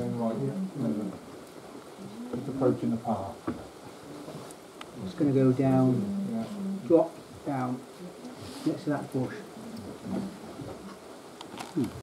going right here. It's approaching the path. It's going to go down, Yeah. drop down next to that bush.